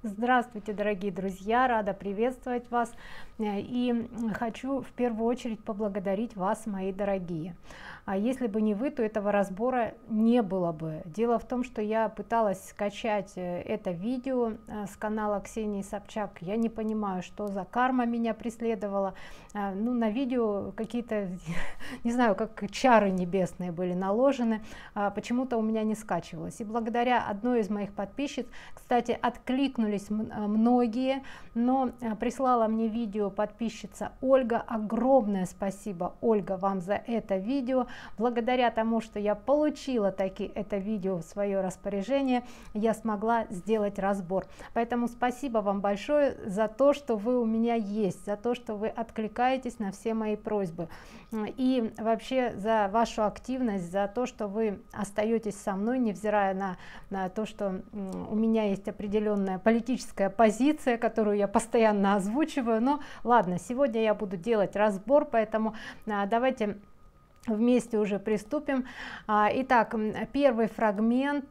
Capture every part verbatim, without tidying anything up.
Здравствуйте, дорогие друзья! Рада приветствовать вас. И хочу в первую очередь поблагодарить вас, мои дорогие. А если бы не вы, то этого разбора не было бы. Дело в том, что я пыталась скачать это видео с канала Ксении Собчак. Я не понимаю, что за карма меня преследовала. Ну, на видео какие-то, не знаю, как чары небесные были наложены. Почему-то у меня не скачивалось. И благодаря одной из моих подписчиц, кстати, откликнулись многие, но прислала мне видео подписчица Ольга. Огромное спасибо, Ольга, вам за это видео. Благодаря тому, что я получила таки это видео в свое распоряжение, я смогла сделать разбор. Поэтому спасибо вам большое за то, что вы у меня есть, за то, что вы откликаетесь на все мои просьбы, и вообще за вашу активность, за то, что вы остаетесь со мной, невзирая на, на то, что у меня есть определенная политическая позиция, которую я постоянно озвучиваю. Но ладно, сегодня я буду делать разбор, поэтому а, давайте вместе уже приступим. Итак, первый фрагмент.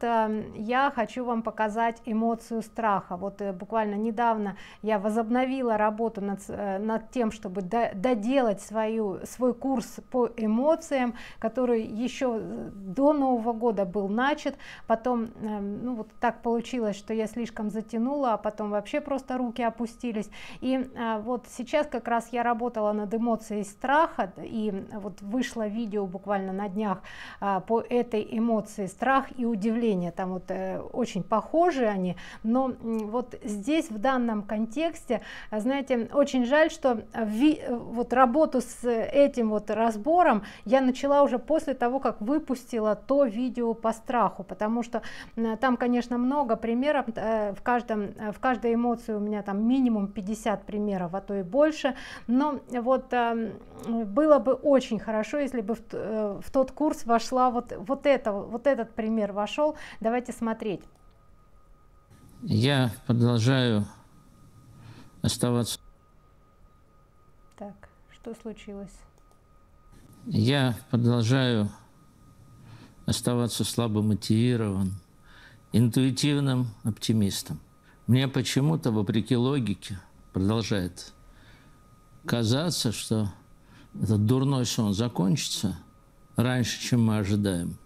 Я хочу вам показать эмоцию страха. Вот буквально недавно я возобновила работу над, над тем, чтобы доделать свою, свой курс по эмоциям, который еще до Нового года был начат. Потом, ну, вот так получилось, что я слишком затянула, а потом вообще просто руки опустились. И вот сейчас как раз я работала над эмоцией страха, и вот вышло видео видео буквально на днях а, по этой эмоции страх и удивление. Там вот э, очень похожи они, но вот здесь в данном контексте, знаете, очень жаль, что ви, вот работу с этим вот разбором я начала уже после того, как выпустила то видео по страху, потому что э, там, конечно, много примеров, э, в каждом в каждой эмоции у меня там минимум пятьдесят примеров, а то и больше. Но вот э, было бы очень хорошо, если бы в, в тот курс вошла вот вот это вот этот пример вошел. Давайте смотреть. Я продолжаю оставаться. Так, что случилось? Я продолжаю оставаться слабо мотивирован, интуитивным оптимистом. Мне почему-то, вопреки логике, продолжает казаться, что этот дурной сон закончится раньше, чем мы ожидаем.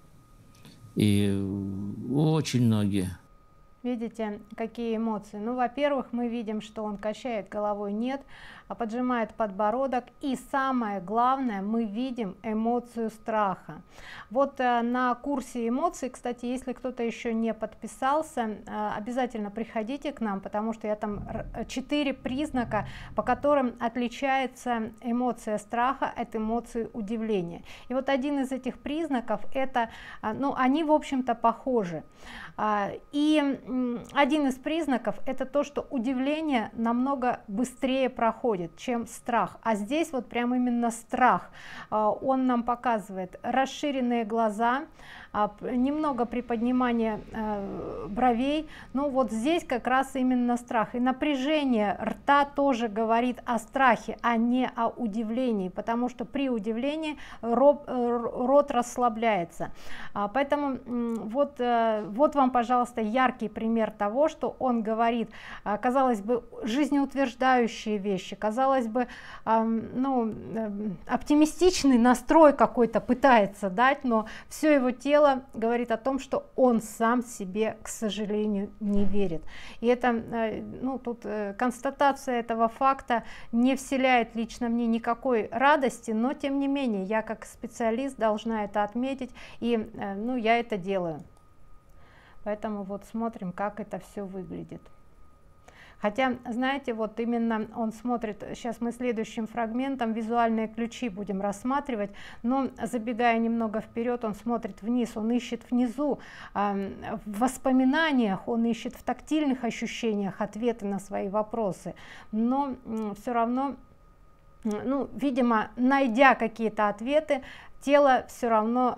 И очень многие. Видите, какие эмоции? Ну, во-первых, мы видим, что он качает головой нет, а поджимает подбородок. И самое главное, мы видим эмоцию страха. Вот э, на курсе эмоций, кстати, если кто-то еще не подписался, э, обязательно приходите к нам, потому что я там четыре признака, по которым отличается эмоция страха от эмоции удивления. И вот один из этих признаков, это, э, ну, они, в общем-то, похожи. Э, и один из признаков — это то, что удивление намного быстрее проходит, чем страх. А здесь вот прям именно страх. Он нам показывает расширенные глаза, немного приподнимания бровей. Ну вот здесь как раз именно страх. И напряжение рта тоже говорит о страхе, а не о удивлении, потому что при удивлении рот, рот расслабляется. Поэтому вот, вот вам, пожалуйста, яркий пример того, что он говорит, казалось бы, жизнеутверждающие вещи, казалось бы, ну, оптимистичный настрой какой-то пытается дать, но все его тело говорит о том, что он сам себе, к сожалению, не верит. И это, ну, тут констатация этого факта не вселяет лично мне никакой радости, но тем не менее я как специалист должна это отметить, и, ну, я это делаю. Поэтому вот смотрим, как это все выглядит. Хотя, знаете, вот именно он смотрит, сейчас мы следующим фрагментом визуальные ключи будем рассматривать, но забегая немного вперед, он смотрит вниз, он ищет внизу, э, в воспоминаниях, он ищет в тактильных ощущениях ответы на свои вопросы, но э, все равно, э, ну, видимо, найдя какие-то ответы, тело все равно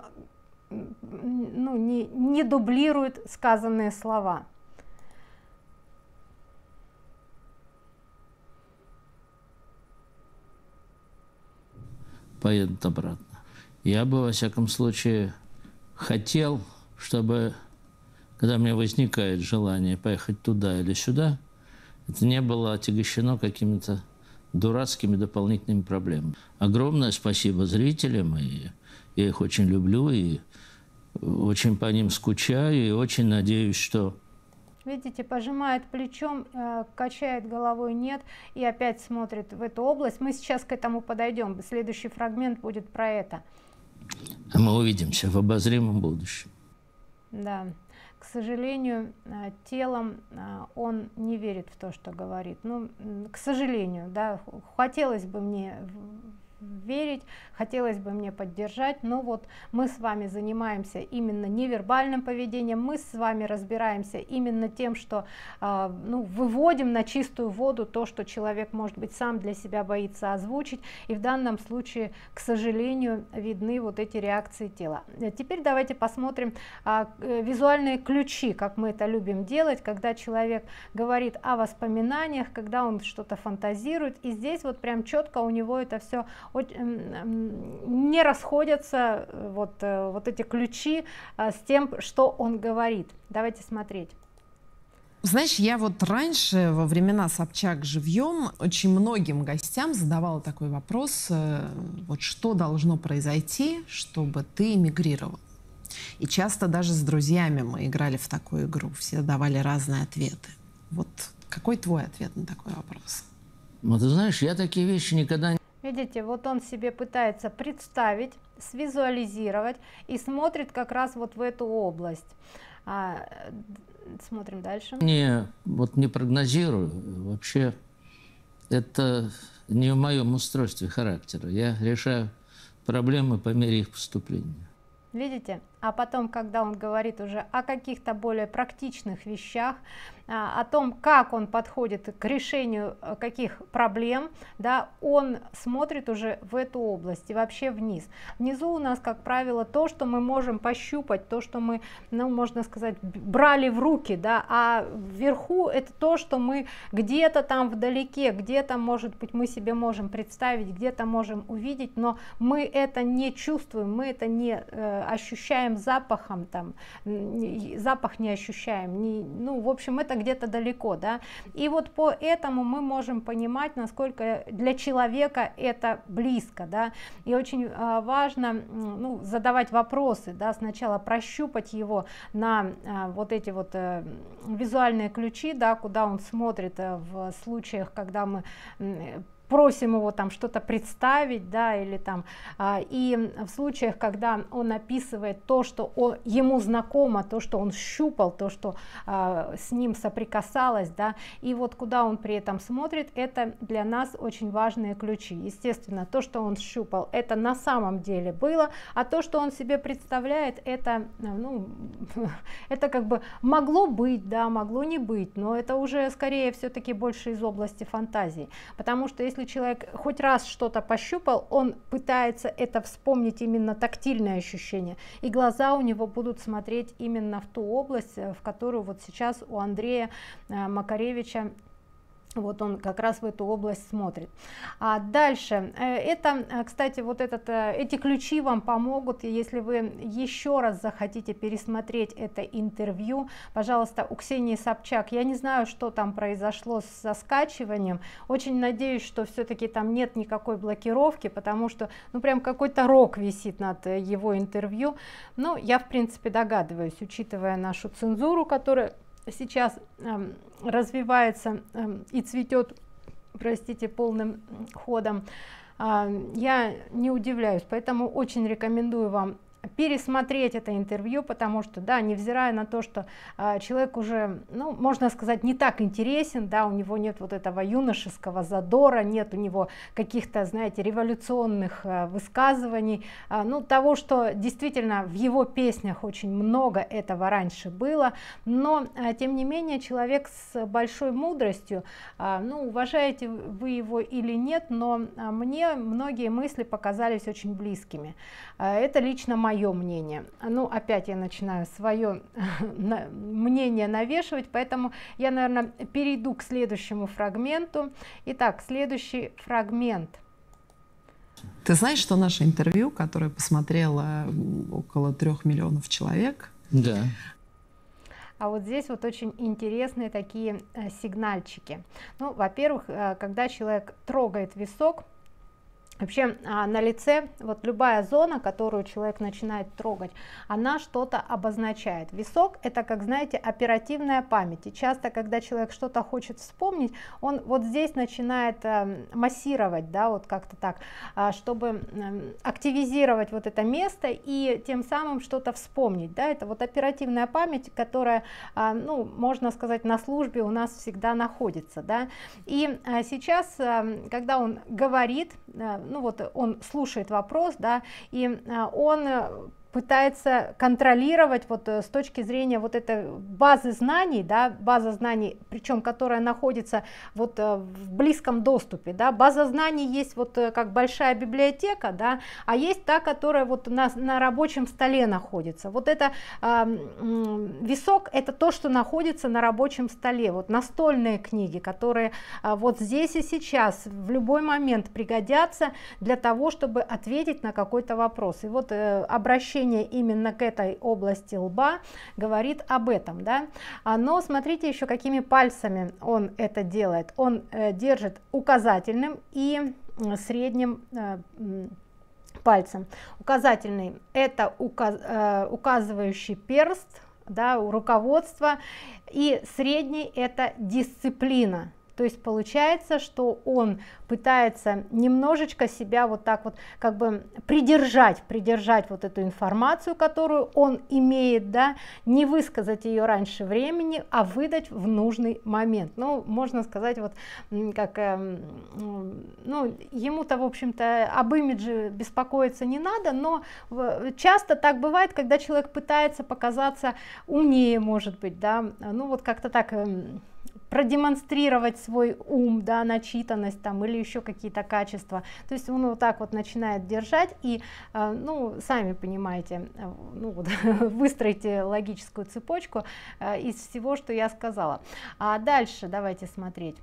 ну, не, не дублирует сказанные слова. Поедут обратно. Я бы, во всяком случае, хотел, чтобы когда у меня возникает желание поехать туда или сюда, это не было отягощено какими-то дурацкими дополнительными проблемами. Огромное спасибо зрителям, и я их очень люблю, и очень по ним скучаю, и очень надеюсь, что... Видите, пожимает плечом, э, качает головой нет и опять смотрит в эту область. Мы сейчас к этому подойдем. Следующий фрагмент будет про это. Мы увидимся в обозримом будущем. Да. К сожалению, э, телом э, он не верит в то, что говорит. Ну, к сожалению, да, хотелось бы мне верить, хотелось бы мне поддержать, но вот мы с вами занимаемся именно невербальным поведением, мы с вами разбираемся именно тем, что э, ну, выводим на чистую воду то, что человек, может быть, сам для себя боится озвучить, и в данном случае, к сожалению, видны вот эти реакции тела. Теперь давайте посмотрим э, визуальные ключи, как мы это любим делать, когда человек говорит о воспоминаниях, когда он что-то фантазирует, и здесь вот прям четко у него это все не расходятся, вот, вот эти ключи с тем, что он говорит. Давайте смотреть. Знаешь, я вот раньше, во времена Собчак живьем, очень многим гостям задавала такой вопрос, вот что должно произойти, чтобы ты эмигрировал. И часто даже с друзьями мы играли в такую игру, все давали разные ответы. Вот какой твой ответ на такой вопрос? Ну, ты знаешь, я такие вещи никогда не... Видите, вот он себе пытается представить, свизуализировать и смотрит как раз вот в эту область. А, смотрим дальше. Не, вот не прогнозирую. Вообще, это не в моем устройстве характера. Я решаю проблемы по мере их поступления. Видите? А потом, когда он говорит уже о каких-то более практичных вещах, о том, как он подходит к решению каких проблем, да, он смотрит уже в эту область и вообще вниз. Внизу у нас, как правило, то, что мы можем пощупать, то, что мы, ну, можно сказать, брали в руки, да, а вверху это то, что мы где-то там вдалеке, где-то, может быть, мы себе можем представить, где-то можем увидеть, но мы это не чувствуем, мы это не э, ощущаем запахом, там, запах не ощущаем, не, ну, в общем, это где-то далеко, да, и вот по этому мы можем понимать, насколько для человека это близко, да, и очень э, важно, ну, задавать вопросы, да, сначала прощупать его на э, вот эти вот э, визуальные ключи, да, куда он смотрит э, в случаях, когда мы э, просим его там что-то представить, да, или там, а, и в случаях, когда он описывает то, что он, ему знакомо, то, что он щупал, то, что а, с ним соприкасалось, да, и вот куда он при этом смотрит, это для нас очень важные ключи. Естественно, то, что он щупал, это на самом деле было, а то, что он себе представляет, это, ну, это как бы могло быть, да, могло не быть, но это уже скорее все-таки больше из области фантазии, потому что если Если человек хоть раз что-то пощупал, он пытается это вспомнить, именно тактильное ощущение, и глаза у него будут смотреть именно в ту область, в которую вот сейчас у Андрея Макаревича, вот он как раз в эту область смотрит. А дальше, это, кстати, вот этот, эти ключи вам помогут, если вы еще раз захотите пересмотреть это интервью, пожалуйста, у Ксении Собчак. Я не знаю, что там произошло со скачиванием, очень надеюсь, что все-таки там нет никакой блокировки, потому что, ну, прям какой-то рок висит над его интервью. Ну, я, в принципе, догадываюсь, учитывая нашу цензуру, которая сейчас э, развивается э, и цветет, простите, полным ходом, э, я не удивляюсь, поэтому очень рекомендую вам пересмотреть это интервью, потому что, да, невзирая на то, что э, человек уже, ну, можно сказать, не так интересен, да, у него нет вот этого юношеского задора, нет у него каких-то, знаете, революционных э, высказываний, э, ну, того, что действительно в его песнях очень много этого раньше было, но, э, тем не менее, человек с большой мудростью, э, ну, уважаете вы его или нет, но э, мне многие мысли показались очень близкими. Э, это лично моя Мое мнение. Ну, опять я начинаю свое мнение навешивать, поэтому я, наверное, перейду к следующему фрагменту. Итак, следующий фрагмент. Ты знаешь, что наше интервью, которое посмотрело около трех миллионов человек? Да. А вот здесь вот очень интересные такие э, сигнальчики. Ну, во-первых, э, когда человек трогает висок, вообще а, на лице вот любая зона, которую человек начинает трогать, она что-то обозначает. Висок — это, как знаете, оперативная память. И часто, когда человек что-то хочет вспомнить, он вот здесь начинает а, массировать, да, вот как-то так, а, чтобы а, активизировать вот это место и тем самым что-то вспомнить, да. Это вот оперативная память, которая, а, ну, можно сказать, на службе у нас всегда находится, да. И а, сейчас, а, когда он говорит, а, ну вот он слушает вопрос, да, и а, он пытается контролировать вот с точки зрения вот этой базы знаний, да, база знаний, причем которая находится вот в близком доступе, да, база знаний есть вот как большая библиотека, да, а есть та, которая вот на, на рабочем столе находится. Вот это э, висок — это то, что находится на рабочем столе, вот настольные книги, которые э, вот здесь и сейчас в любой момент пригодятся для того, чтобы ответить на какой-то вопрос. И вот э, обращение именно к этой области лба говорит об этом, да. Но смотрите еще, какими пальцами он это делает. Он э, держит указательным и средним э, пальцем. Указательный — это указ, э, указывающий перст, да, руководство, и средний — это дисциплина. То есть получается, что он пытается немножечко себя вот так вот как бы придержать, придержать вот эту информацию, которую он имеет, да, не высказать ее раньше времени, а выдать в нужный момент. Ну, можно сказать, вот как, э, ну, ему-то, в общем-то, об имидже беспокоиться не надо, но часто так бывает, когда человек пытается показаться умнее, может быть, да, ну вот как-то так... продемонстрировать свой ум, да, начитанность там или еще какие-то качества. То есть он вот так вот начинает держать и, ну, сами понимаете, ну, вот, выстроите логическую цепочку из всего, что я сказала. А дальше давайте смотреть.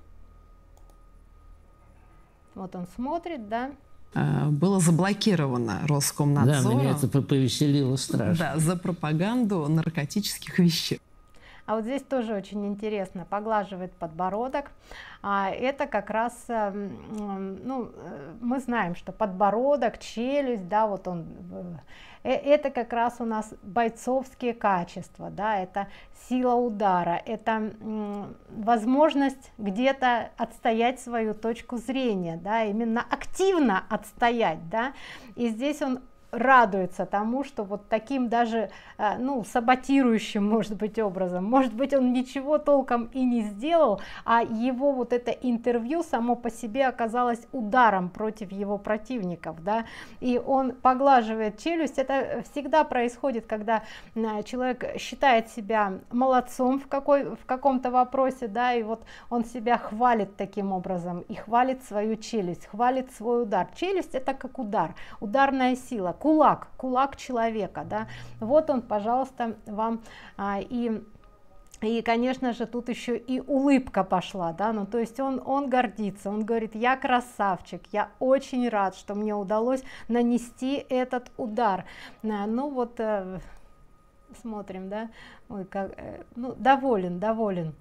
Вот он смотрит, да. Было заблокировано Роскомнадзором. Да, меня это повеселило страшно. Да, за пропаганду наркотических веществ. А вот здесь тоже очень интересно, поглаживает подбородок. А это как раз, ну, мы знаем, что подбородок, челюсть, да, вот он, это как раз у нас бойцовские качества, да, это сила удара, это возможность где-то отстоять свою точку зрения, да, именно активно отстоять, да, и здесь он радуется тому, что вот таким даже, ну, саботирующим, может быть, образом, может быть, он ничего толком и не сделал, а его вот это интервью само по себе оказалось ударом против его противников, да, и он поглаживает челюсть. Это всегда происходит, когда человек считает себя молодцом в какой, в каком-то вопросе, да, и вот он себя хвалит таким образом и хвалит свою челюсть, хвалит свой удар. Челюсть — это как удар, ударная сила. Кулак, кулак человека, да, вот он, пожалуйста, вам, а, и, и, конечно же, тут еще и улыбка пошла, да, ну, то есть он, он гордится, он говорит: я красавчик, я очень рад, что мне удалось нанести этот удар. А, ну, вот, э, смотрим, да, ой, как, э, ну, доволен, доволен,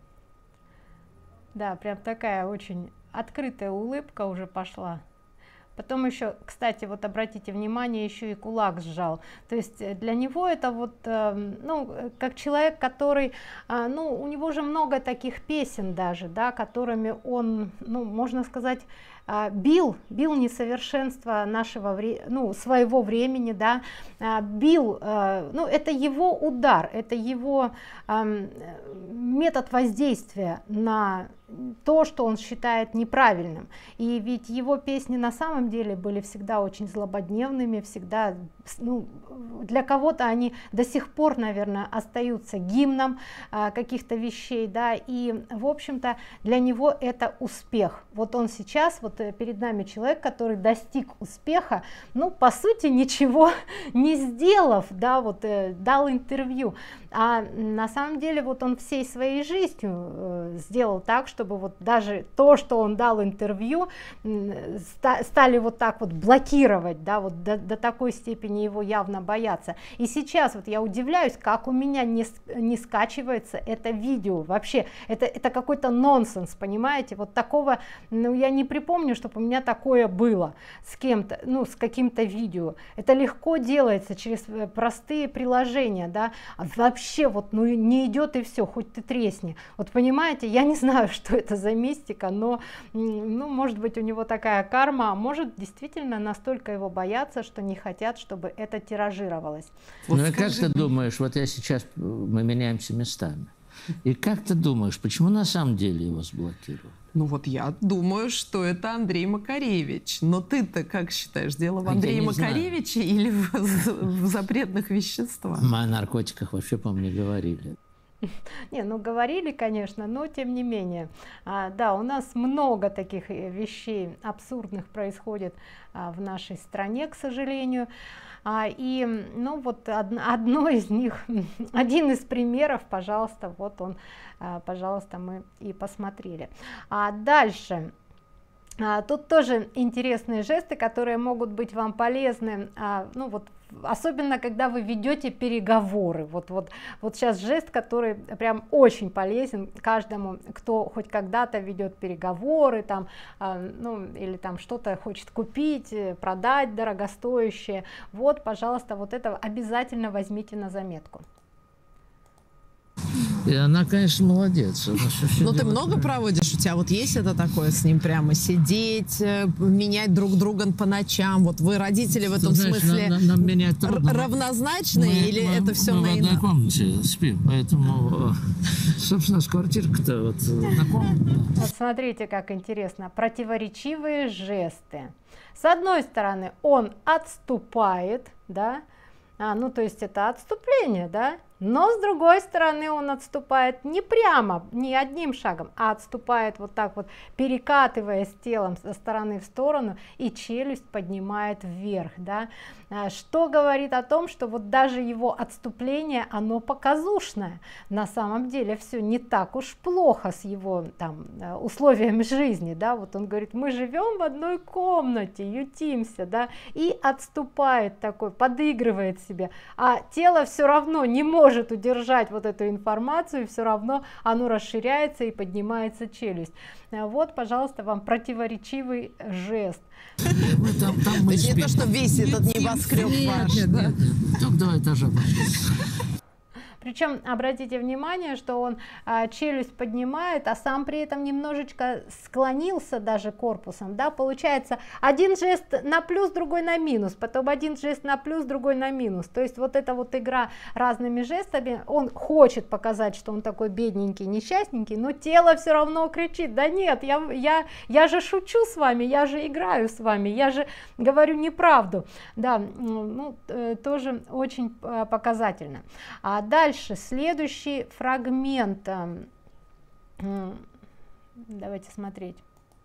да, прям такая очень открытая улыбка уже пошла. Потом еще, кстати, вот обратите внимание, еще и кулак сжал. То есть для него это вот, ну, как человек, который, ну, у него же много таких песен даже, да, которыми он, ну, можно сказать, бил, бил несовершенство нашего, ну, своего времени, да, бил, ну, это его удар, это его метод воздействия на то, что он считает неправильным. И ведь его песни на самом деле были всегда очень злободневными, всегда, ну, для кого-то они до сих пор, наверное, остаются гимном а, каких-то вещей, да, и, в общем-то, для него это успех. Вот он сейчас вот перед нами человек, который достиг успеха, ну, по сути, ничего не сделав, да, вот э, дал интервью, а на самом деле вот он всей своей жизнью э, сделал так, чтобы вот даже то, что он дал интервью, э, ста стали вот так вот блокировать, да, вот до, до такой степени его явно боятся. И сейчас вот я удивляюсь, как у меня не, не скачивается это видео, вообще, это, это какой-то нонсенс, понимаете, вот такого, ну, я не припомню, чтобы у меня такое было с кем-то, ну, с каким-то видео, это легко делается через простые приложения, да, а вообще вот, ну, не идет и все, хоть ты тресни, вот понимаете, я не знаю, что это за мистика, но, ну, может быть, у него такая карма, а может, действительно настолько его боятся, что не хотят, чтобы это тиражировалось. Вот ну, скажи... как ты думаешь, вот я сейчас, мы меняемся местами, и как ты думаешь, почему на самом деле его заблокировали? Ну вот я думаю, что это Андрей Макаревич. Но ты-то как считаешь, дело в Андрее Макаревиче или в, в запретных веществах? Мы о наркотиках вообще, по-моему, не говорили. Не, ну говорили, конечно, но тем не менее. А, да, у нас много таких вещей абсурдных происходит а, в нашей стране, к сожалению. А, и, ну вот од, одно из них, один из примеров, пожалуйста, вот он, а, пожалуйста, мы и посмотрели. А дальше. А, тут тоже интересные жесты, которые могут быть вам полезны, а, ну вот, особенно когда вы ведете переговоры. Вот, вот, вот сейчас жест, который прям очень полезен каждому, кто хоть когда-то ведет переговоры, там, а, ну, или там что-то хочет купить, продать дорогостоящее. Вот, пожалуйста, вот это обязательно возьмите на заметку. И она, конечно, молодец. Но ты много проводишь? У тебя вот есть это такое с ним прямо сидеть, менять друг друга по ночам? Вот вы, родители, в этом знаешь, смысле нам, нам менять трудно. Равнозначные мы, или мы, это все мы на в одной комнате спим, поэтому, собственно, с квартирка-то вот на комнате. Вот смотрите, как интересно. Противоречивые жесты. С одной стороны, он отступает, да, а, ну то есть это отступление, да, но с другой стороны он отступает не прямо, не одним шагом, а отступает вот так вот, перекатываясь телом со стороны в сторону, и челюсть поднимает вверх, да, что говорит о том, что вот даже его отступление, оно показушное. На самом деле все не так уж плохо с его там условиями жизни, да, вот он говорит, мы живем в одной комнате, ютимся, да, и отступает такой, подыгрывает себе, а тело все равно не может может удержать вот эту информацию, и все равно оно расширяется и поднимается челюсть. Вот, пожалуйста, вам противоречивый жест. Там, там мы не то, что весь этот небоскреб ваш. Только два этажа. Причем обратите внимание, что он а, челюсть поднимает, а сам при этом немножечко склонился даже корпусом, да, получается один жест на плюс, другой на минус, потом один жест на плюс, другой на минус, то есть вот эта вот игра разными жестами, он хочет показать, что он такой бедненький, несчастненький, но тело все равно кричит, да нет, я, я, я же шучу с вами, я же играю с вами, я же говорю неправду, да, ну, тоже очень показательно. А дальше Дальше, следующий фрагмент. Давайте смотреть.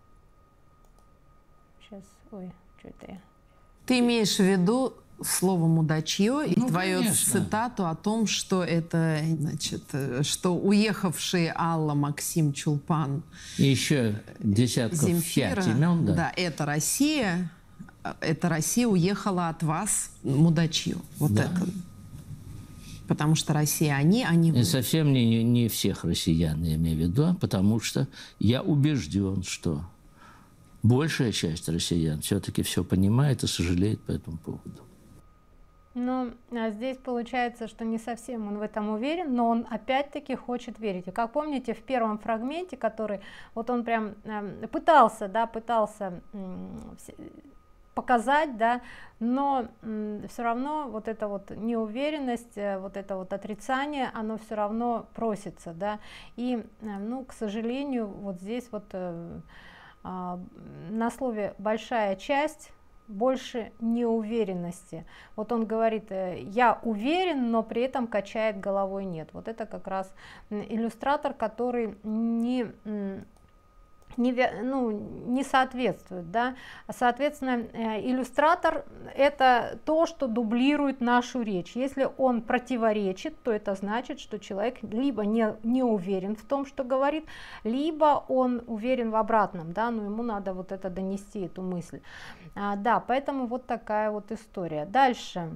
Сейчас, ой, что это я? Ты имеешь в виду слово «мудачье» и ну, твою конечно. Цитату о том, что это, значит, что уехавший Алла, Максим, Чулпан и еще десятков Земфира, пять имен, да. Да, это Россия, это Россия уехала от вас, мудачью. Вот да. это. Потому что Россия они, они вы. И совсем не, не всех россиян, я имею в виду, потому что я убежден, что большая часть россиян все-таки все понимает и сожалеет по этому поводу. Ну, а здесь получается, что не совсем он в этом уверен, но он опять-таки хочет верить. И как помните, в первом фрагменте, который вот он прям э, пытался, да, пытался э, показать, да, но все равно вот эта вот неуверенность, вот это вот отрицание, оно все равно просится, да, и, ну, к сожалению, вот здесь вот э, э, на слове «большая часть» больше неуверенности. Вот он говорит, я уверен, но при этом качает головой нет. Вот это как раз иллюстратор, который не не, ну, не соответствует, да? Соответственно, иллюстратор — это то, что дублирует нашу речь. Если он противоречит, то это значит, что человек либо не, не уверен в том, что говорит, либо он уверен в обратном, да, но ему надо вот это донести, эту мысль. А, да, поэтому вот такая вот история. Дальше.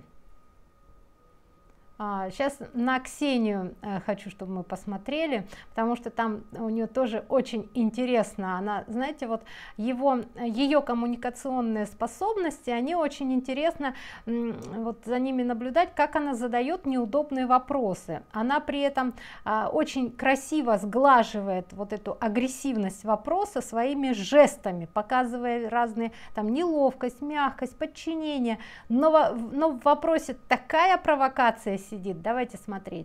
Сейчас на Ксению хочу, чтобы мы посмотрели, потому что там у нее тоже очень интересно. Она, знаете, вот его, ее коммуникационные способности, они очень интересно вот за ними наблюдать, как она задает неудобные вопросы. Она при этом очень красиво сглаживает вот эту агрессивность вопроса своими жестами, показывая разные там неловкость, мягкость, подчинение. Но, но в вопросе такая провокация сидит. Давайте смотреть.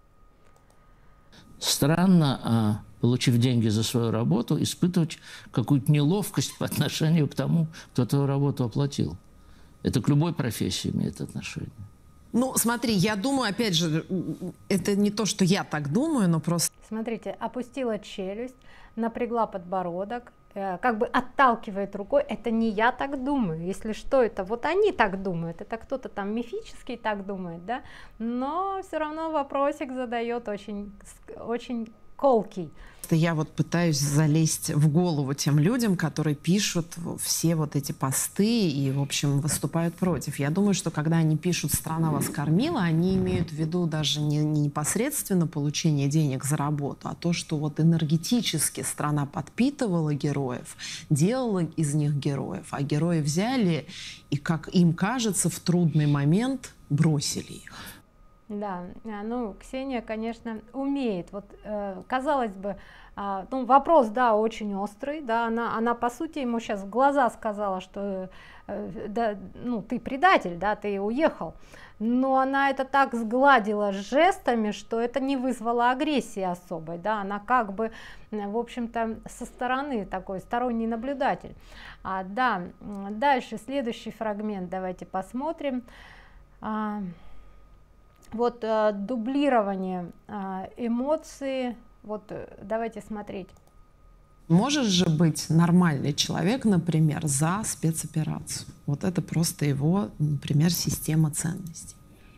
Странно, а, получив деньги за свою работу, испытывать какую-то неловкость по отношению к тому, кто твою работу оплатил. Это к любой профессии имеет отношение. Ну, смотри, я думаю, опять же, это не то, что я так думаю, но просто... Смотрите, опустила челюсть, напрягла подбородок, как бы отталкивает рукой. Это не я так думаю, если что, это вот они так думают, это кто-то там мифический так думает, да, но все равно вопросик задает очень, очень колкий. Я вот пытаюсь залезть в голову тем людям, которые пишут все вот эти посты и, в общем, выступают против. Я думаю, что когда они пишут «страна вас кормила», они имеют в виду даже не, не непосредственно получение денег за работу, а то, что вот энергетически страна подпитывала героев, делала из них героев, а герои взяли и, как им кажется, в трудный момент бросили их. Да, ну, Ксения, конечно, умеет. Вот, э, казалось бы, э, ну, вопрос, да, очень острый, да, она, она, по сути, ему сейчас в глаза сказала, что, э, да, ну, ты предатель, да, ты уехал. Но она это так сгладила жестами, что это не вызвало агрессии особой, да, она как бы, в общем-то, со стороны такой, сторонний наблюдатель. А, да, дальше, следующий фрагмент давайте посмотрим. А, Вот э, дублирование э, эмоций, вот э, давайте смотреть. Можешь же быть нормальный человек, например, за спецоперацию. Вот это просто его, например, система ценностей.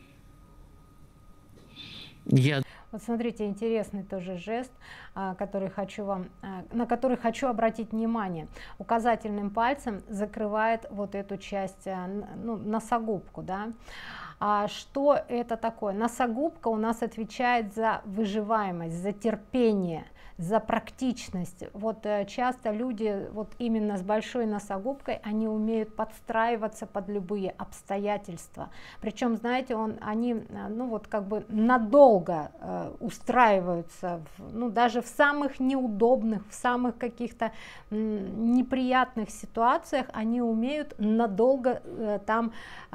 Я... Вот смотрите, интересный тоже жест, который хочу вам, на который хочу обратить внимание. Указательным пальцем закрывает вот эту часть, ну, носогубку, да. А что это такое? Носогубка у нас отвечает за выживаемость, за терпение, за практичность. Вот часто люди вот именно с большой носогубкой, они умеют подстраиваться под любые обстоятельства. Причем, знаете, он, они, ну вот как бы надолго э, устраиваются, в, ну даже в самых неудобных, в самых каких-то м, неприятных ситуациях, они умеют надолго э, там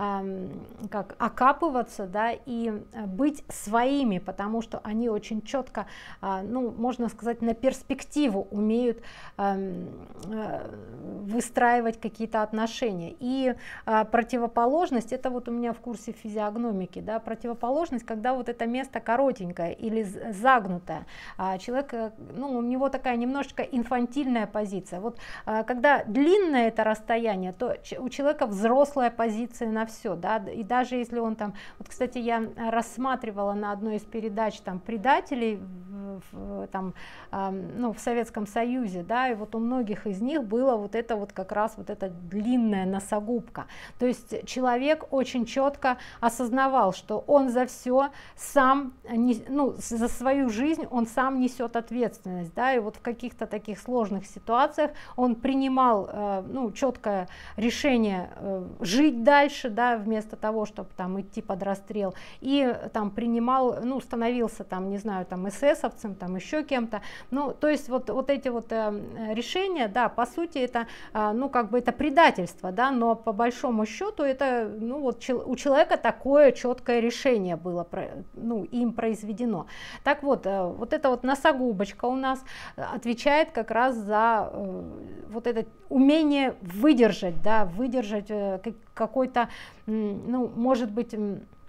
э, как окапываться, да, и быть своими, потому что они очень четко, э, ну можно сказать, на перспективу умеют э, э, выстраивать какие-то отношения. И э, противоположность, это вот у меня в курсе физиогномики, да, противоположность, когда вот это место коротенькое или загнутое, а человек, ну, у него такая немножечко инфантильная позиция. Вот э, когда длинное это расстояние, то у человека взрослая позиция на все, да, и даже если он там, вот, кстати, я рассматривала на одной из передач там предателей в, в, там ну, в Советском Союзе, да, и вот у многих из них было вот это вот как раз вот эта длинная носогубка. То есть человек очень четко осознавал, что он за все сам, ну, за свою жизнь он сам несет ответственность, да, и вот в каких-то таких сложных ситуациях он принимал, ну, четкое решение жить дальше, да, вместо того, чтобы там идти под расстрел, и там принимал, ну, становился там, не знаю, там эсэсовцем, там еще кем-то. Ну, то есть вот, вот эти вот э, решения, да, по сути это, э, ну, как бы это предательство, да, но по большому счету это, ну, вот чел, у человека такое четкое решение было, ну, им произведено. Так вот, э, вот эта вот носогубочка у нас отвечает как раз за э, вот это умение выдержать, да, выдержать э, какой-то, э, ну, может быть,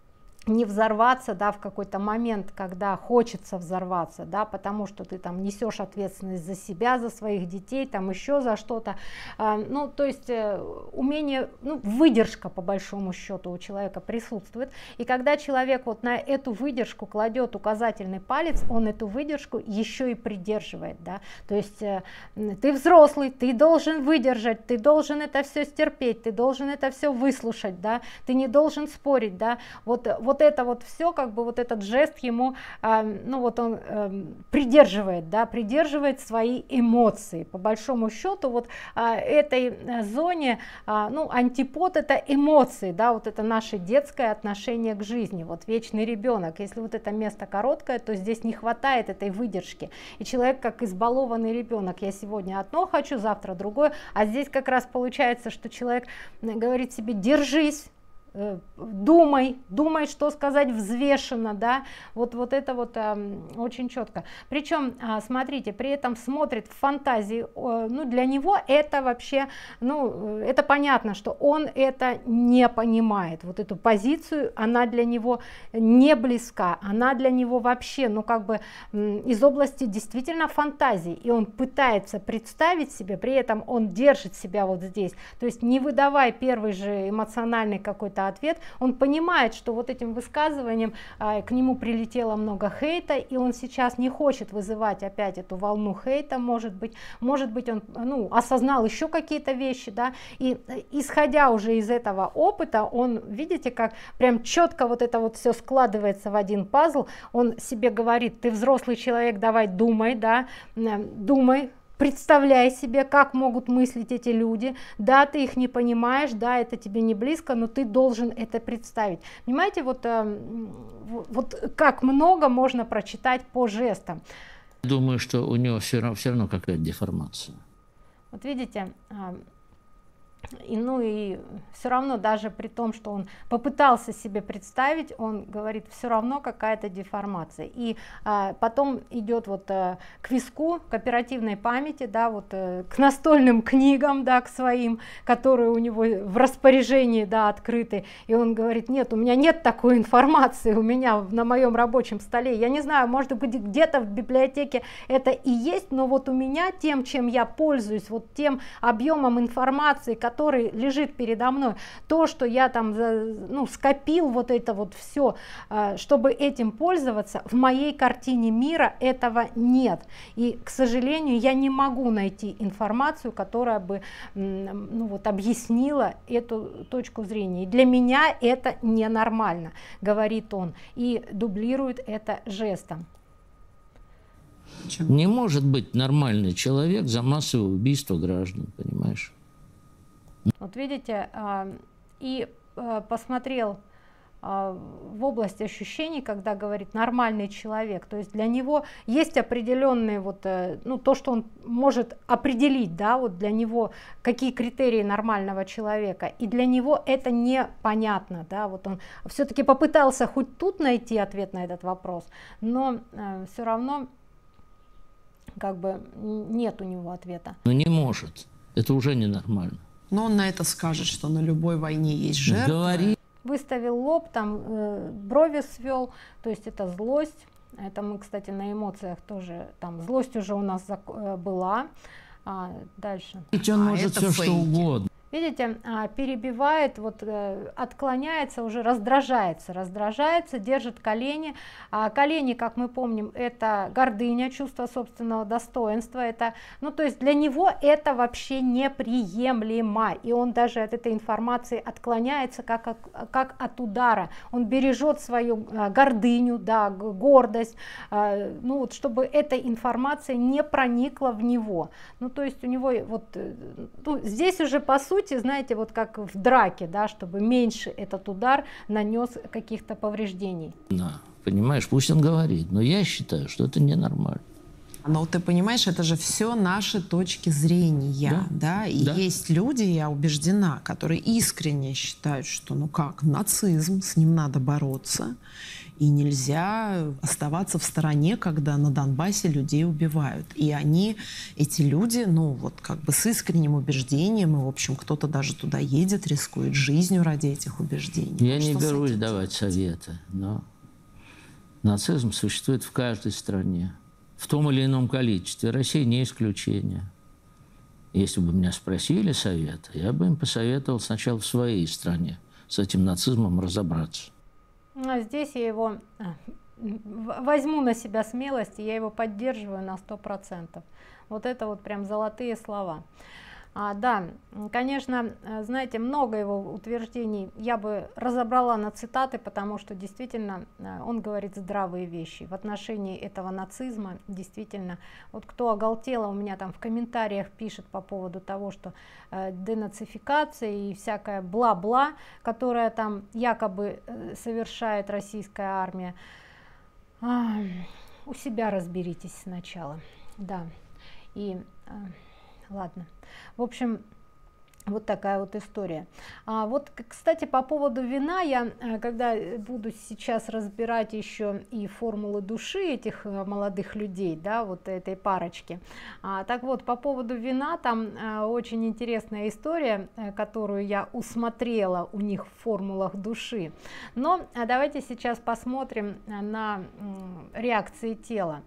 не взорваться, да, в какой-то момент, когда хочется взорваться, да, потому что ты там несешь ответственность за себя, за своих детей, там еще за что-то, а, ну, то есть э, умение, ну, выдержка по большому счету у человека присутствует, и когда человек вот на эту выдержку кладет указательный палец, он эту выдержку еще и придерживает, да, то есть э, ты взрослый, ты должен выдержать, ты должен это все стерпеть, ты должен это все выслушать, да, ты не должен спорить, да, вот, вот это вот все, как бы вот этот жест ему, э, ну вот он э, придерживает, да, придерживает свои эмоции. По большому счету вот э, этой зоне, э, ну, антипод это эмоции, да, вот это наше детское отношение к жизни, вот вечный ребенок. Если вот это место короткое, то здесь не хватает этой выдержки. И человек как избалованный ребенок, я сегодня одно хочу, завтра другое, а здесь как раз получается, что человек говорит себе: держись, думай, думай, что сказать взвешенно, да, вот, вот это вот э, очень четко. Причем, э, смотрите, при этом смотрит в фантазии, э, ну, для него это вообще, ну, это понятно, что он это не понимает, вот эту позицию, она для него не близка, она для него вообще, ну, как бы э, из области действительно фантазии, и он пытается представить себе, при этом он держит себя вот здесь, то есть не выдавая первый же эмоциональный какой-то ответ, он понимает, что вот этим высказыванием а, к нему прилетело много хейта, и он сейчас не хочет вызывать опять эту волну хейта, может быть, может быть он, ну, осознал еще какие-то вещи, да, и исходя уже из этого опыта, он, видите, как прям четко вот это вот все складывается в один пазл, он себе говорит: ты взрослый человек, давай думай, да, думай, представляй себе, как могут мыслить эти люди, да, ты их не понимаешь, да, это тебе не близко, но ты должен это представить. Понимаете, вот, э, вот как много можно прочитать по жестам. Думаю, что у него все равно, все равно какая-то деформация. Вот видите, э, и, ну и все равно, даже при том, что он попытался себе представить, он говорит, все равно какая-то деформация. И а, потом идет вот а, к виску, к оперативной памяти, да, вот а, к настольным книгам, да, к своим, которые у него в распоряжении, да, открыты. И он говорит: нет, у меня нет такой информации, у меня на моем рабочем столе, я не знаю, может быть, где-то в библиотеке это и есть, но вот у меня тем, чем я пользуюсь, вот тем объемом информации, который лежит передо мной, то, что я там, ну, скопил вот это вот все, чтобы этим пользоваться, в моей картине мира этого нет. И, к сожалению, я не могу найти информацию, которая бы, ну, вот, объяснила эту точку зрения. И для меня это ненормально, говорит он, и дублирует это жестом. Не может быть нормальный человек за массовое убийство граждан, понимаешь? Вот видите, и посмотрел в область ощущений, когда говорит нормальный человек, то есть для него есть определенные вот, ну, то, что он может определить, да, вот для него какие критерии нормального человека, и для него это непонятно, да, вот он все-таки попытался хоть тут найти ответ на этот вопрос, но э, все равно как бы нет у него ответа. Ну не может, это уже ненормально. Но он на это скажет, что на любой войне есть жертвы. Говори. Выставил лоб, там э, брови свел, то есть это злость. Это мы, кстати, на эмоциях тоже, там злость уже у нас э, была. А, дальше. Ведь он А, может все фейки. что угодно. Видите, перебивает, вот, отклоняется, уже раздражается, раздражается, держит колени. А колени, как мы помним, это гордыня, чувство собственного достоинства. Это, ну, то есть для него это вообще неприемлемо. И он даже от этой информации отклоняется, как, как от удара. Он бережет свою гордыню, да, гордость, ну, вот, чтобы эта информация не проникла в него. Ну, то есть у него вот, ну, здесь уже по сути, знаете, вот как в драке, да, чтобы меньше этот удар нанес каких-то повреждений. Да, понимаешь, пусть он говорит, но я считаю, что это ненормально. Но ты понимаешь, это же все наши точки зрения, да, да? И да. Есть люди, я убеждена, которые искренне считают, что, ну как, нацизм, с ним надо бороться. И нельзя оставаться в стороне, когда на Донбассе людей убивают. И они, эти люди, ну вот как бы с искренним убеждением, и в общем кто-то даже туда едет, рискует жизнью ради этих убеждений. Я вот не берусь давать советы, но нацизм существует в каждой стране, в том или ином количестве. Россия не исключение. Если бы меня спросили совета, я бы им посоветовал сначала в своей стране с этим нацизмом разобраться. А здесь я его возьму на себя смелость, и я его поддерживаю на сто процентов. Вот это вот прям золотые слова. А, да, конечно, знаете, много его утверждений я бы разобрала на цитаты, потому что действительно он говорит здравые вещи в отношении этого нацизма. Действительно, вот кто оголтело у меня там в комментариях пишет по поводу того, что э, денацификация и всякая бла-бла, которая там якобы э, совершает российская армия. А, у себя разберитесь сначала, да, и... Э, ладно. В общем, вот такая вот история. А вот, кстати, по поводу вина, я, когда буду сейчас разбирать еще и формулы души этих молодых людей, да, вот этой парочки. А, так вот, по поводу вина, там а, очень интересная история, которую я усмотрела у них в формулах души. Но а давайте сейчас посмотрим на м, реакции тела.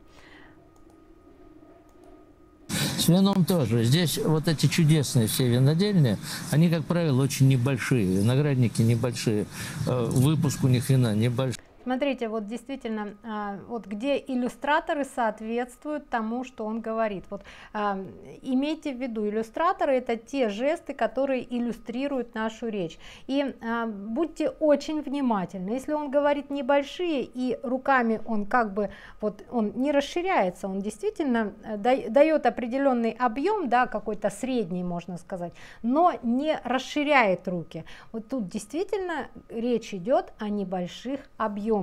С вином тоже. Здесь вот эти чудесные все винодельни, они, как правило, очень небольшие. Виноградники небольшие. Выпуск у них вина небольшой. Смотрите, вот действительно, вот где иллюстраторы соответствуют тому, что он говорит. Вот имейте в виду, иллюстраторы — это те жесты, которые иллюстрируют нашу речь. И будьте очень внимательны. Если он говорит небольшие и руками он как бы вот он не расширяется, он действительно дает определенный объем, да, какой-то средний, можно сказать, но не расширяет руки. Вот тут действительно речь идет о небольших объемах.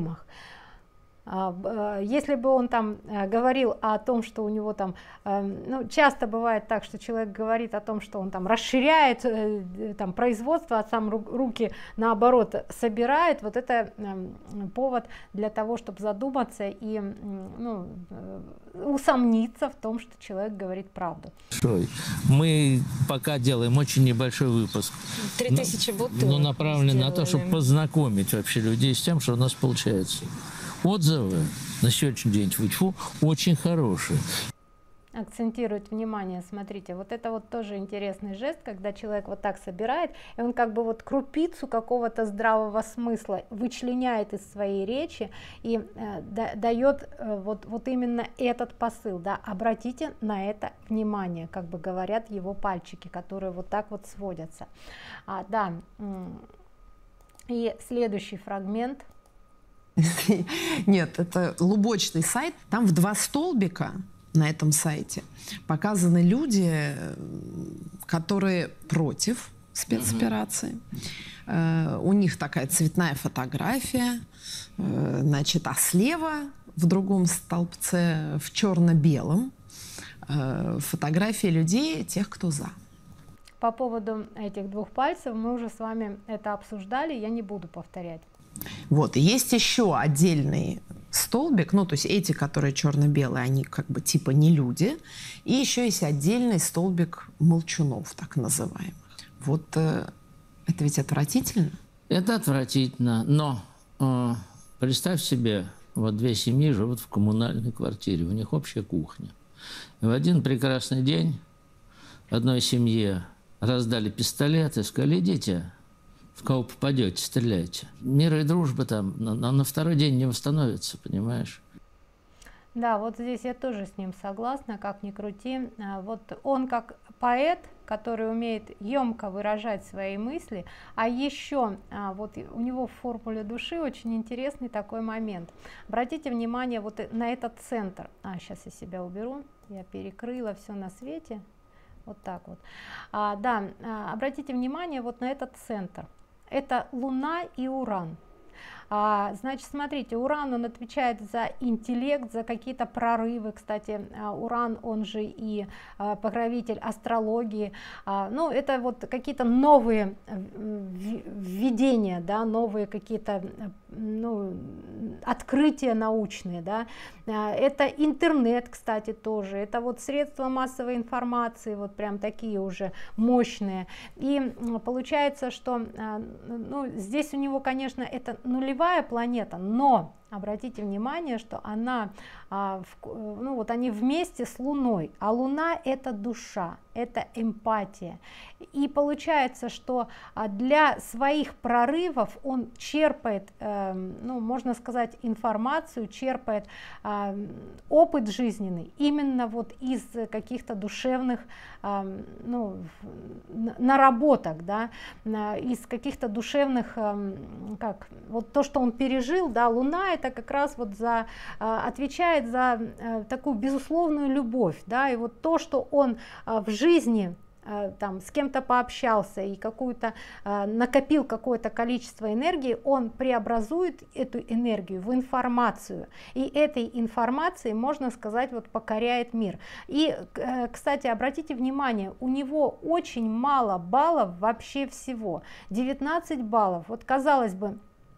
Если бы он там говорил о том, что у него там, ну, часто бывает так, что человек говорит о том, что он там расширяет там производство, а сам руки наоборот собирает, вот это повод для того, чтобы задуматься и, ну, усомниться в том, что человек говорит правду. Мы пока делаем очень небольшой выпуск. Три тысячи бутылок. Но направлен на то, чтобы познакомить вообще людей с тем, что у нас получается. Отзывы на сегодняшний день тьфу-тьфу очень хорошие. Акцентирует внимание, смотрите, вот это вот тоже интересный жест, когда человек вот так собирает, и он как бы вот крупицу какого-то здравого смысла вычленяет из своей речи и э, да, дает э, вот, вот именно этот посыл, да, обратите на это внимание, как бы говорят его пальчики, которые вот так вот сводятся. А, да, и следующий фрагмент. Нет, это лубочный сайт, там в два столбика на этом сайте показаны люди, которые против спецоперации. Uh-huh. У них такая цветная фотография, значит, а слева в другом столбце в черно-белом фотографии людей, тех, кто за. По поводу этих двух пальцев мы уже с вами это обсуждали, я не буду повторять. Вот, и есть еще отдельный столбик, ну, то есть эти, которые черно-белые, они как бы типа не люди, и еще есть отдельный столбик молчунов, так называемых. Вот э, это ведь отвратительно? Это отвратительно, но э, представь себе, вот две семьи живут в коммунальной квартире, у них общая кухня. И в один прекрасный день одной семье раздали пистолеты, сказали: идите, в кого попадете, стреляйте. Мир и дружба там на, на второй день не восстановится, понимаешь? Да, вот здесь я тоже с ним согласна, как ни крути. Вот он как поэт, который умеет емко выражать свои мысли, а еще вот у него в формуле души очень интересный такой момент. Обратите внимание вот на этот центр. А, сейчас я себя уберу, я перекрыла все на свете. Вот так вот. А, да, обратите внимание вот на этот центр. Это Луна и Уран. А, значит, смотрите, Уран, он отвечает за интеллект, за какие-то прорывы. Кстати, Уран, он же и а, покровитель астрологии. А, ну, это вот какие-то новые введения, да, новые какие-то, ну, открытия научные, да. Это интернет, кстати, тоже. Это вот средства массовой информации, вот прям такие уже мощные. И получается, что, ну, здесь у него, конечно, это нулевая планета, но обратите внимание, что она, ну вот они вместе с Луной, а Луна — это душа, это эмпатия. И получается, что для своих прорывов он черпает, ну, можно сказать, информацию, черпает опыт жизненный именно вот из каких-то душевных, ну, наработок, да, из каких-то душевных, как вот то, что он пережил, да. Луна — это как раз вот за отвечает за такую безусловную любовь, да, и вот то, что он в жизни там с кем-то пообщался и какую-то накопил какое-то количество энергии, он преобразует эту энергию в информацию, и этой информацией, можно сказать, вот покоряет мир. И, кстати, обратите внимание, у него очень мало баллов вообще всего, девятнадцать баллов. Вот, казалось бы,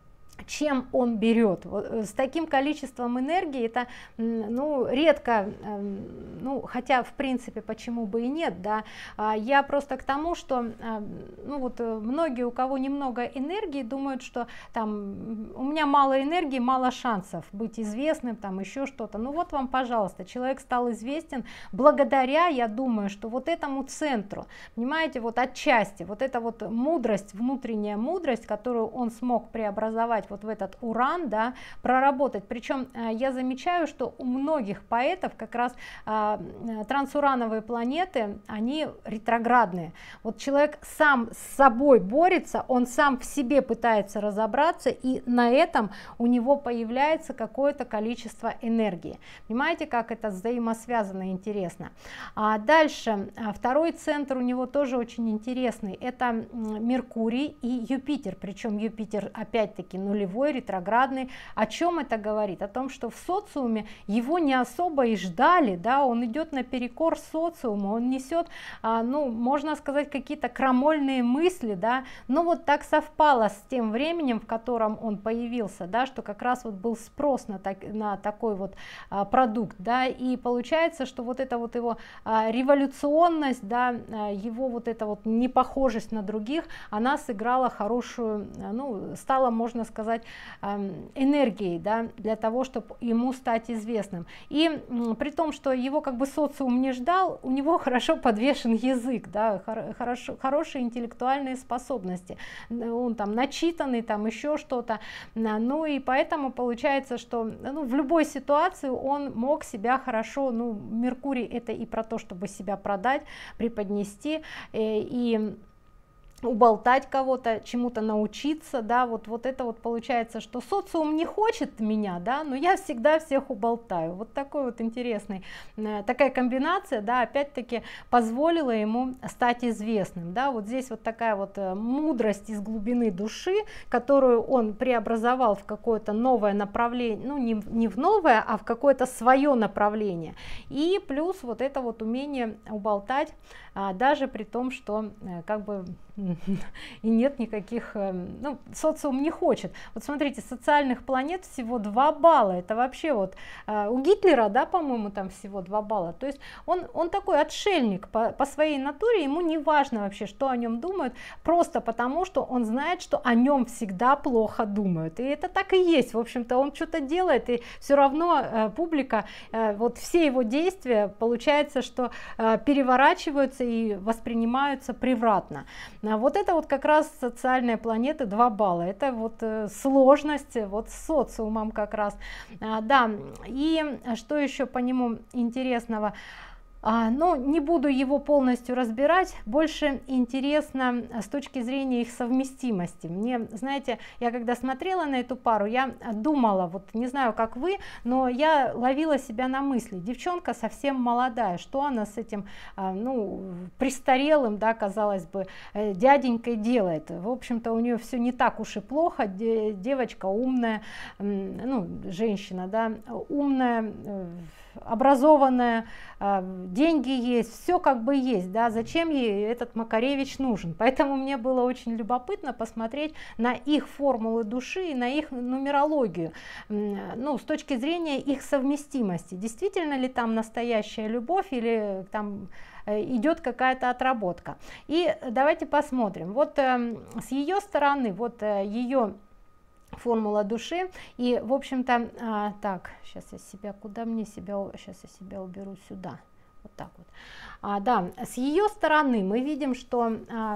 чем он берет вот, с таким количеством энергии, это, ну, редко, ну, хотя в принципе почему бы и нет, да. Я просто к тому, что, ну, вот многие, у кого немного энергии, думают, что там у меня мало энергии, мало шансов быть известным, там еще что-то. Ну вот вам, пожалуйста, человек стал известен благодаря, я думаю, что вот этому центру, понимаете, вот отчасти вот эта вот мудрость, внутренняя мудрость, которую он смог преобразовать вот в этот Уран, да, проработать. Причем я замечаю, что у многих поэтов как раз а, трансурановые планеты, они ретроградные. Вот человек сам с собой борется, он сам в себе пытается разобраться, и на этом у него появляется какое-то количество энергии. Понимаете, как это взаимосвязано, интересно. А дальше, второй центр у него тоже очень интересный. Это Меркурий и Юпитер. Причем Юпитер опять-таки нулевой, ретроградный. О чем это говорит? О том, что в социуме его не особо и ждали, да, он идет наперекор социуму, он несет, а, ну, можно сказать, какие-то крамольные мысли, да, но вот так совпало с тем временем, в котором он появился, да, что как раз вот был спрос на, так, на такой вот а, продукт, да, и получается, что вот эта вот его а, революционность, да, а, его вот эта вот непохожесть на других, она сыграла хорошую, ну, стала, можно сказать, энергией, да, для того, чтобы ему стать известным. И при том, что его как бы социум не ждал, у него хорошо подвешен язык, да, хорошо, хорошие интеллектуальные способности, он там начитанный, там еще что-то, ну и поэтому получается, что, ну, в любой ситуации он мог себя хорошо, ну, Меркурий — это и про то, чтобы себя продать, преподнести, и уболтать кого-то, чему-то научиться, да, вот, вот это вот получается, что социум не хочет меня, да, но я всегда всех уболтаю. Вот такой вот интересный, такая комбинация, да, опять-таки позволила ему стать известным, да, вот здесь вот такая вот мудрость из глубины души, которую он преобразовал в какое-то новое направление, ну, не, не в новое, а в какое-то свое направление, и плюс вот это вот умение уболтать, а, даже при том, что как бы и нет никаких, ну, социум не хочет. Вот смотрите, социальных планет всего два балла, это вообще вот у Гитлера, да, по-моему, там всего два балла, то есть он, он такой отшельник по, по своей натуре, ему не важно вообще, что о нем думают, просто потому, что он знает, что о нем всегда плохо думают, и это так и есть, в общем-то, он что-то делает, и все равно э, публика, э, вот все его действия, получается, что э, переворачиваются и воспринимаются превратно. Вот это вот как раз социальные планеты, два балла, это вот э, сложность вот с социумом как раз, а, да. И что еще по нему интересного? А, ну, не буду его полностью разбирать, больше интересно с точки зрения их совместимости. Мне, знаете, я когда смотрела на эту пару, я думала, вот не знаю, как вы, но я ловила себя на мысли, девчонка совсем молодая, что она с этим, а, ну, престарелым, да, казалось бы, дяденькой делает. В общем-то, у нее все не так уж и плохо, девочка умная, ну, женщина, да, умная, образованная, деньги есть, все как бы есть, да, зачем ей этот Макаревич нужен. Поэтому мне было очень любопытно посмотреть на их формулы души и на их нумерологию, ну, с точки зрения их совместимости. Действительно ли там настоящая любовь или там идет какая-то отработка. И давайте посмотрим. Вот э, с ее стороны, вот э, ее формула души, и в общем-то, а, так, сейчас я себя, куда мне себя, сейчас я себя уберу сюда, вот так вот. А, да, с ее стороны мы видим, что, а,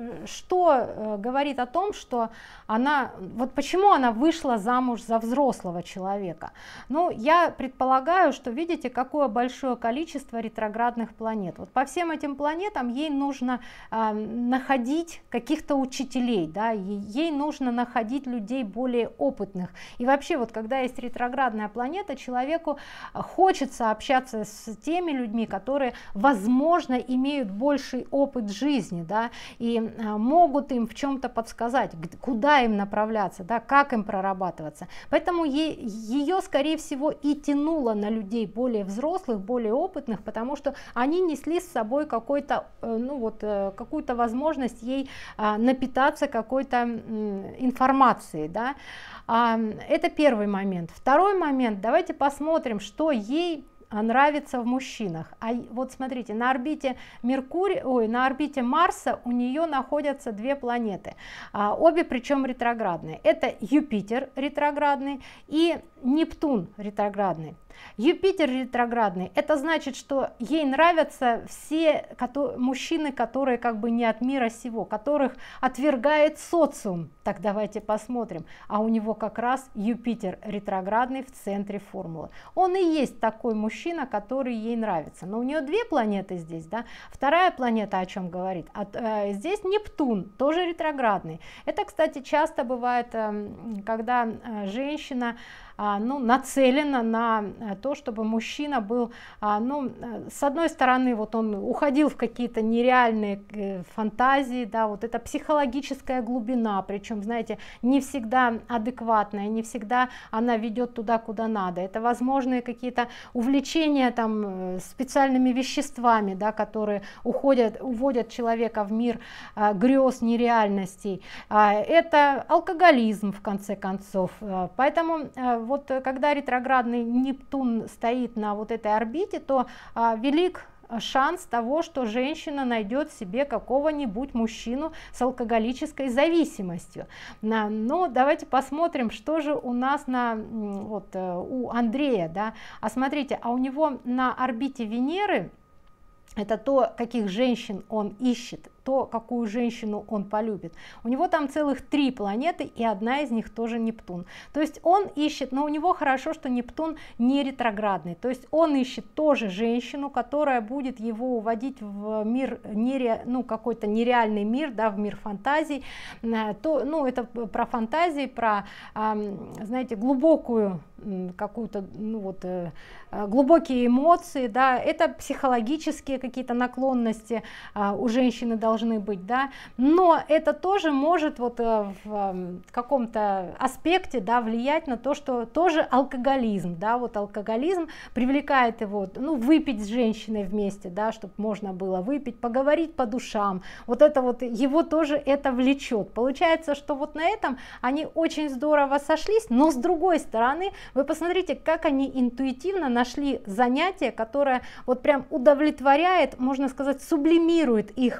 что а, говорит о том, что она, вот почему она вышла замуж за взрослого человека. Ну, я предполагаю, что видите, какое большое количество ретроградных планет. Вот по всем этим планетам ей нужно а, находить каких-то учителей, да, ей нужно находить людей более опытных. И вообще, вот когда есть ретроградная планета, человеку хочется общаться с теми людьми, которые, возможно, возможно, имеют больший опыт жизни, да, и а, могут им в чем-то подсказать, куда им направляться, да, как им прорабатываться. Поэтому е ее, скорее всего, и тянуло на людей более взрослых, более опытных, потому что они несли с собой какой-то, э, ну вот, э, какую-то возможность ей э, напитаться какой-то э, информацией, да. А, это первый момент. Второй момент, давайте посмотрим, что ей нравится в мужчинах. А вот смотрите, на орбите Меркурия, ой, на орбите Марса у нее находятся две планеты, а, обе причем ретроградные. Это Юпитер ретроградный и Нептун ретроградный. Юпитер ретроградный, это значит, что ей нравятся все мужчины, которые как бы не от мира сего, которых отвергает социум. Так давайте посмотрим. А у него как раз Юпитер ретроградный в центре формулы. Он и есть такой мужчина, который ей нравится. Но у нее две планеты здесь, да. Вторая планета о чем говорит? От, э, здесь Нептун, тоже ретроградный. Это, кстати, часто бывает, э, когда э, женщина ну, нацелена на то, чтобы мужчина был, ну, с одной стороны, вот он уходил в какие-то нереальные фантазии, да, вот это психологическая глубина, причем, знаете, не всегда адекватная, не всегда она ведет туда, куда надо. Это возможные какие-то увлечения там специальными веществами, да, которые уходят, уводят человека в мир а, грез, нереальностей. А, это алкоголизм, в конце концов. А, поэтому а, вот когда ретроградный Нептун стоит на вот этой орбите, то а, велик шанс того, что женщина найдет себе какого-нибудь мужчину с алкоголической зависимостью. Но давайте посмотрим, что же у нас на, вот, у Андрея, да. А смотрите, а у него на орбите Венеры, это то, каких женщин он ищет, то, какую женщину он полюбит. У него там целых три планеты, и одна из них тоже Нептун. То есть он ищет, но у него хорошо, что Нептун не ретроградный. То есть он ищет тоже женщину, которая будет его уводить в мир, нере, ну, какой-то нереальный мир, да, в мир фантазий. То, ну, это про фантазии, про, знаете, глубокую какую-то, ну, вот, глубокие эмоции, да, это психологические какие-то наклонности у женщины должны должны быть, да, но это тоже может вот в каком-то аспекте, да, влиять на то, что тоже алкоголизм, да, вот алкоголизм привлекает его, ну, выпить с женщиной вместе, да, чтобы можно было выпить, поговорить по душам, вот это вот его тоже это влечет. Получается, что вот на этом они очень здорово сошлись, но с другой стороны, вы посмотрите, как они интуитивно нашли занятие, которое вот прям удовлетворяет, можно сказать, сублимирует их вот это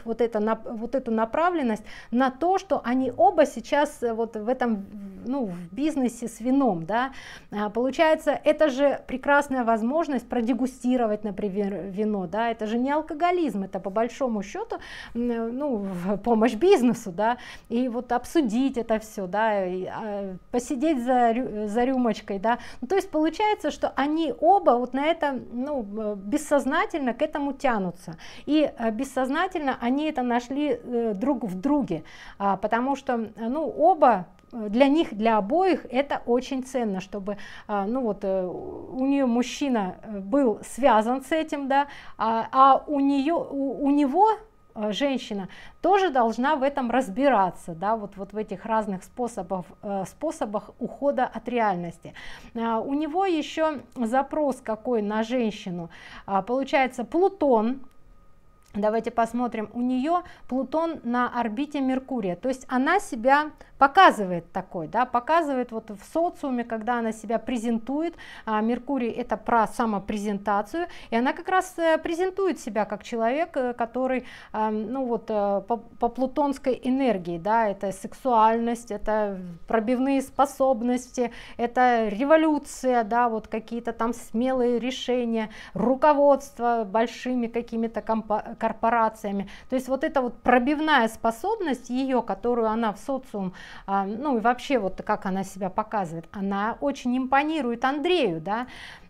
на, вот эту направленность на то, что они оба сейчас вот в этом, ну, в бизнесе с вином, да. Получается, это же прекрасная возможность продегустировать, например, вино, да, это же не алкоголизм, это по большому счету, ну, помощь бизнесу, да, и вот обсудить это все, да, и, а, посидеть за, за рюмочкой, да, ну, то есть получается, что они оба вот на это, ну, бессознательно к этому тянутся, и бессознательно они это нашли друг в друге, потому что, ну, оба для них, для обоих это очень ценно, чтобы, ну вот, у нее мужчина был связан с этим, да, а, а у нее, у, у него женщина тоже должна в этом разбираться, да, вот, вот в этих разных способах, способах ухода от реальности. У него еще запрос какой на женщину, получается, Плутон. Давайте посмотрим, у нее Плутон на орбите Меркурия, то есть она себя показывает такой, да, показывает вот в социуме, когда она себя презентует. а, Меркурий это про самопрезентацию, и она как раз презентует себя как человек, который, а, ну вот, по, по плутонской энергии, да, это сексуальность, это пробивные способности, это революция, да, вот какие-то там смелые решения, руководство большими какими-то корпорациями, то есть вот эта вот пробивная способность ее, которую она в социум, ну и вообще вот как она себя показывает, она очень импонирует Андрею, да.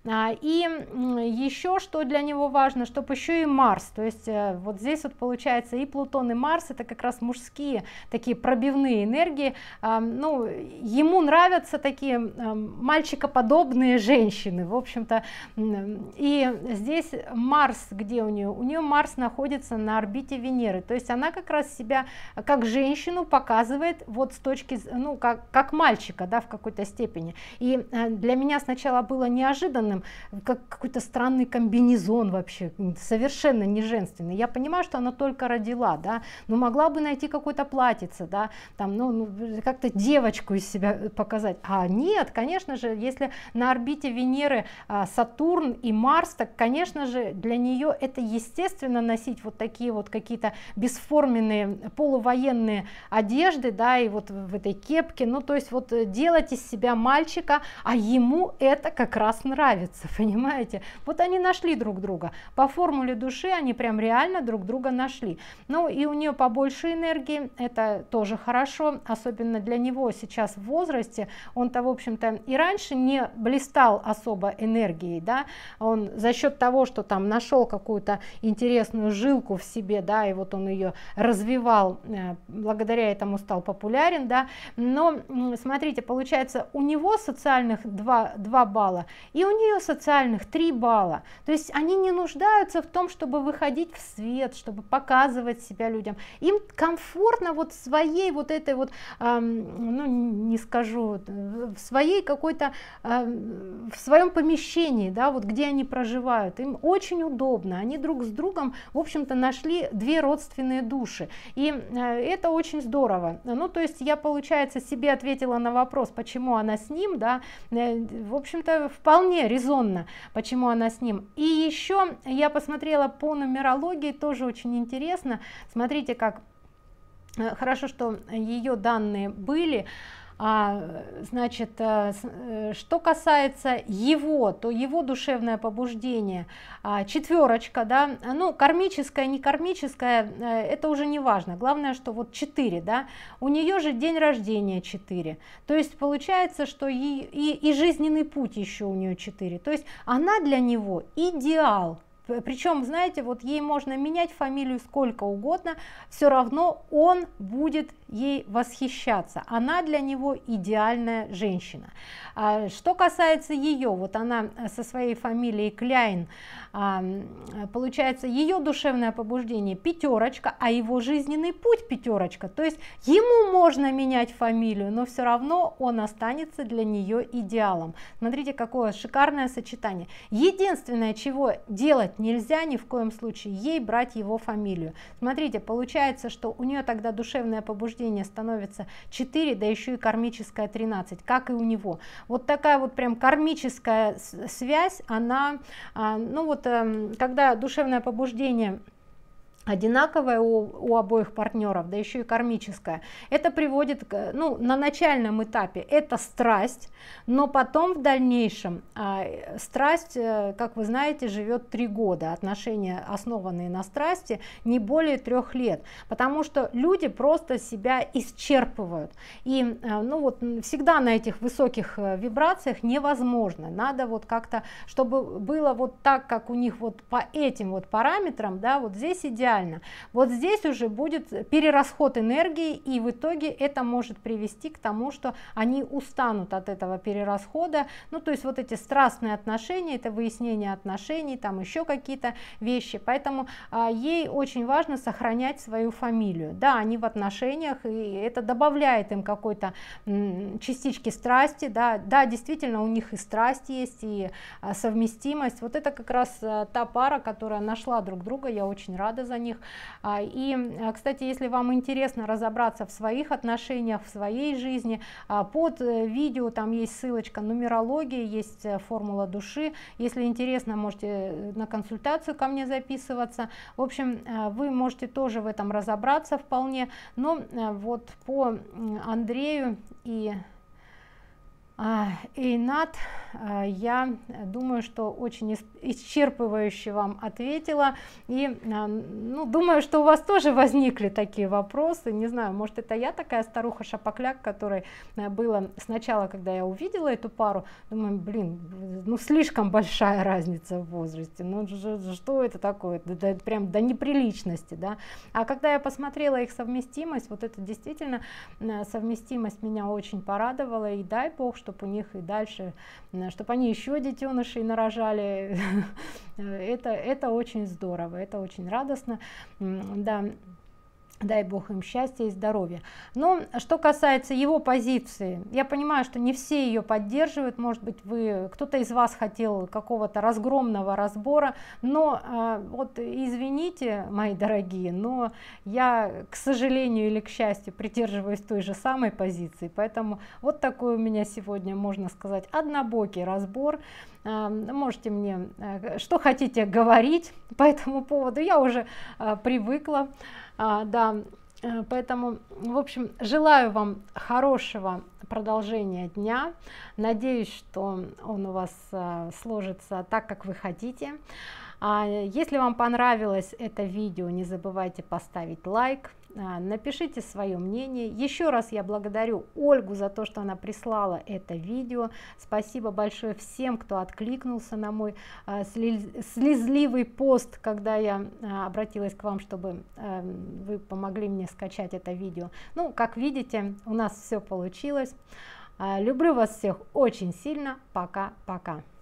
И еще что для него важно, чтобы еще и Марс, то есть вот здесь вот получается и Плутон, и Марс, это как раз мужские такие пробивные энергии, ну, ему нравятся такие мальчикоподобные женщины, в общем-то. И здесь Марс, где у нее? У нее Марс находится на орбите Венеры, то есть она как раз себя как женщину показывает вот с точки, ну, как, как мальчика, да, в какой-то степени. И для меня сначала было неожиданным, как какой-то странный комбинезон вообще, совершенно не женственный. Я понимаю, что она только родила, да, но могла бы найти какое-то платьице, да, там, ну, ну как-то девочку из себя показать. А нет, конечно же, если на орбите Венеры а, Сатурн и Марс, так, конечно же, для нее это естественно носить вот такие вот какие-то бесформенные полувоенные одежды, да, и вот в этой кепке, ну, то есть вот делать из себя мальчика, а ему это как раз нравится. Понимаете, вот они нашли друг друга по формуле души, они прям реально друг друга нашли. Ну и у нее побольше энергии, это тоже хорошо, особенно для него сейчас в возрасте. Он-то, в общем-то, и раньше не блистал особо энергией, да, он за счет того, что там нашел какую-то интересную жилку в себе, да, и вот он ее развивал, благодаря этому стал популярен, да. Но смотрите, получается, у него социальных два, два балла, и у нее социальных три балла, то есть они не нуждаются в том, чтобы выходить в свет, чтобы показывать себя людям, им комфортно вот своей вот этой вот, э, ну не скажу, в своей какой-то, э, в своем помещении, да, вот где они проживают, им очень удобно, они друг с другом, в общем-то, нашли две родственные души, и э, это очень здорово. Ну, то есть я, получается, себе ответила на вопрос, почему она с ним, да, э, в общем-то, вполне резонно, почему она с ним. И еще я посмотрела по нумерологии, тоже очень интересно. Смотрите, как хорошо, что ее данные были. А, значит, что касается его, то его душевное побуждение, а, четверочка, да, ну, кармическое, не кармическое, это уже не важно, главное, что вот четыре, да, у нее же день рождения четыре, то есть получается, что и, и, и жизненный путь еще у нее четыре, то есть она для него идеал. Причем, знаете, вот ей можно менять фамилию сколько угодно, все равно он будет ей восхищаться. Она для него идеальная женщина. Что касается ее, вот она со своей фамилией Кляйн, получается, ее душевное побуждение пятерочка, а его жизненный путь пятерочка. То есть ему можно менять фамилию, но все равно он останется для нее идеалом. Смотрите, какое шикарное сочетание. Единственное, чего делать нельзя ни в коем случае, ей брать его фамилию. Смотрите, получается, что у нее тогда душевное побуждение становится четыре, да еще и кармическое тринадцать, как и у него. Вот такая вот прям кармическая связь, она, ну вот, когда душевное побуждение одинаковое у, у обоих партнеров, да еще и кармическое, это приводит к, ну, на начальном этапе это страсть, но потом в дальнейшем а, страсть, как вы знаете, живет три года, отношения, основанные на страсти, не более трех лет, потому что люди просто себя исчерпывают, и ну вот всегда на этих высоких вибрациях невозможно, надо вот как-то, чтобы было вот так, как у них вот по этим вот параметрам, да, вот здесь идеально. Вот здесь уже будет перерасход энергии, и в итоге это может привести к тому, что они устанут от этого перерасхода. Ну, то есть вот эти страстные отношения, это выяснение отношений, там еще какие-то вещи. Поэтому а, ей очень важно сохранять свою фамилию. Да, они в отношениях, и это добавляет им какой-то частички страсти. Да, да, действительно, у них и страсть есть, и а, совместимость. Вот это как раз а, та пара, которая нашла друг друга. Я очень рада за них. И, кстати, если вам интересно разобраться в своих отношениях, в своей жизни, под видео там есть ссылочка нумерология, есть формула души. Если интересно, можете на консультацию ко мне записываться. В общем, вы можете тоже в этом разобраться вполне. Но вот по Андрею и Эйнат, я думаю, что очень исчерпывающе вам ответила, и ну, думаю, что у вас тоже возникли такие вопросы. Не знаю, может, это я такая старуха шапокляк, которой было сначала, когда я увидела эту пару, думаю, блин, ну слишком большая разница в возрасте, ну что это такое, да, да, прям до неприличности, да. А когда я посмотрела их совместимость, вот это действительно совместимость меня очень порадовала, и дай бог, что чтобы у них и дальше, чтобы они еще детенышей нарожали. это, это очень здорово, это очень радостно, да. Дай бог им счастья и здоровья. Но что касается его позиции, я понимаю, что не все ее поддерживают. Может быть, вы, кто-то из вас хотел какого-то разгромного разбора, но э, вот извините, мои дорогие, но я, к сожалению или к счастью, придерживаюсь той же самой позиции. Поэтому вот такой у меня сегодня, можно сказать, однобокий разбор. Э, можете мне э, что хотите говорить по этому поводу, я уже э, привыкла. А, да, поэтому, в общем, желаю вам хорошего продолжения дня. Надеюсь, что он у вас а, сложится так, как вы хотите. А, если вам понравилось это видео, не забывайте поставить лайк. Напишите свое мнение. Еще раз я благодарю Ольгу за то, что она прислала это видео. Спасибо большое всем, кто откликнулся на мой а, слезливый пост, когда я а, обратилась к вам, чтобы а, вы помогли мне скачать это видео. Ну, как видите, у нас все получилось. А, люблю вас всех очень сильно. Пока-пока.